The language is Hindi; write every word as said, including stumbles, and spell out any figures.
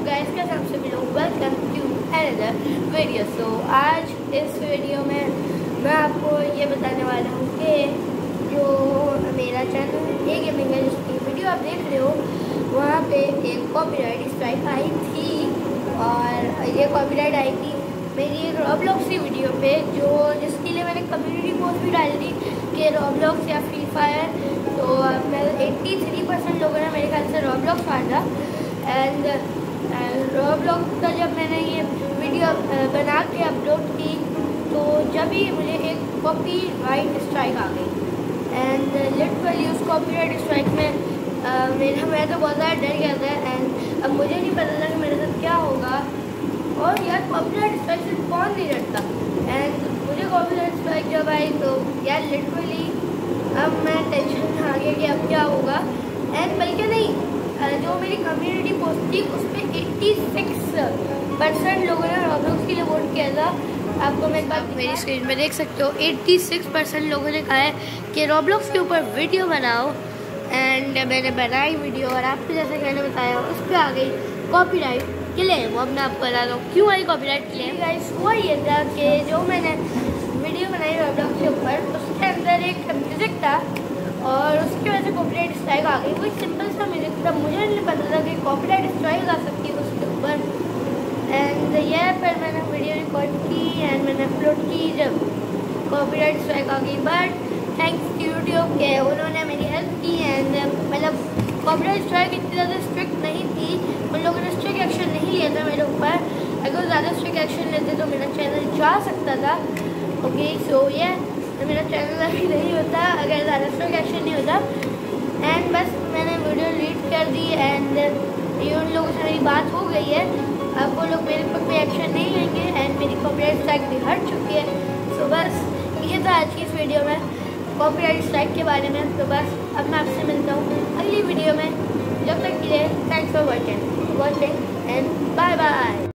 गाइस का सबसे मिलो welcome to another video. So आज इस वीडियो में मैं आपको ये बताने वाला हूँ कि जो मेरा चैनल ए गेमिंग है जिसकी वीडियो आप देख रहे हो वहाँ पे एक कॉपीराइट स्ट्राइक आई थी। और ये कॉपीराइट आई थी मेरी रॉब्लॉक्स की वीडियो पे, जो जिसके लिए मैंने कम्युनिटी पोस्ट भी डाली थी कि रॉब्लॉक्स या फ्री फायर। तो मैं तिरासी परसेंट लोगों ने मेरे ख्याल से रॉब्लॉक्स मारा। एंड रॉब्लॉक्स का जब मैंने ये वीडियो बना के अपलोड की तो जब ही मुझे एक कॉपीराइट स्ट्राइक आ गई। एंड लिटरली उस कॉपीराइट स्ट्राइक में uh, मेरा मैं तो बहुत ज़्यादा डर गया था। एंड अब मुझे नहीं पता था कि मेरे साथ क्या होगा। और यार कॉपीराइट स्ट्राइक से कौन नहीं डरता। एंड मुझे कॉपीराइट स्ट्राइक जब आई तो यार लिटरली अब मैं टेंशन में आ गया कि अब क्या होगा। एंड बल्कि नहीं, जो मेरी कम्युनिटी पोस्ट थी उस पर छियासी परसेंट लोगों ने रॉब्लॉक्स के लिए वोट किया था। आपको मैं बात मेरी स्क्रीन में देख सकते हो, छियासी परसेंट लोगों ने कहा है कि रॉब्लॉक्स के ऊपर वीडियो बनाओ। एंड मैंने बनाई वीडियो और आपको जैसे मैंने बताया उस पर आ गई कॉपीराइट क्लेम। अब मैं आपको बता दूँ क्यों आई कॉपीराइट क्लेम। गाइस हुआ ये था कि जो मैंने वीडियो बनाई रॉब्लॉक्स के ऊपर उसके अंदर एक म्यूज़िक था और उसकी वजह से कॉपीराइट स्ट्राइक आ गई। वो एक सिंपल सा म्यूज़िक था, मुझे नहीं पता था कि कॉपीराइट स्ट्राइक आ सकती है उसके ऊपर। एंड ये पर मैंने वीडियो रिकॉर्ड की एंड मैंने अपलोड की जब कॉपीराइट स्ट्राइक आ गई। बट थैंक्स टू यूट्यूब के उन्होंने मेरी हेल्प की। एंड मतलब कॉपीराइट स्ट्राइक इतनी ज़्यादा स्ट्रिक्ट नहीं थी, उन लोगों ने स्ट्रिक्ट एक्शन नहीं लिया था मेरे ऊपर। अगर ज़्यादा स्ट्रिक्ट एक्शन लेते तो मेरा चैनल जा सकता था। ओके सो ये मेरा चैनल अभी नहीं होता अगर ज़्यादा स्ट्रिक्ट एक्शन नहीं होता। एंड बस मैंने वीडियो डिलीट कर दी। एंड ये उन लोगों से मेरी बात हो गई है, अब वो लोग मेरे पर कोई एक्शन नहीं लेंगे। एंड मेरी कॉपीराइट स्ट्राइक भी हट चुकी है। सो बस ये था आज की इस वीडियो में कॉपीराइट स्ट्राइक के बारे में। तो बस अब मैं आपसे मिलता हूँ अगली वीडियो में। जब तक के लिए thanks for watching watching and bye bye.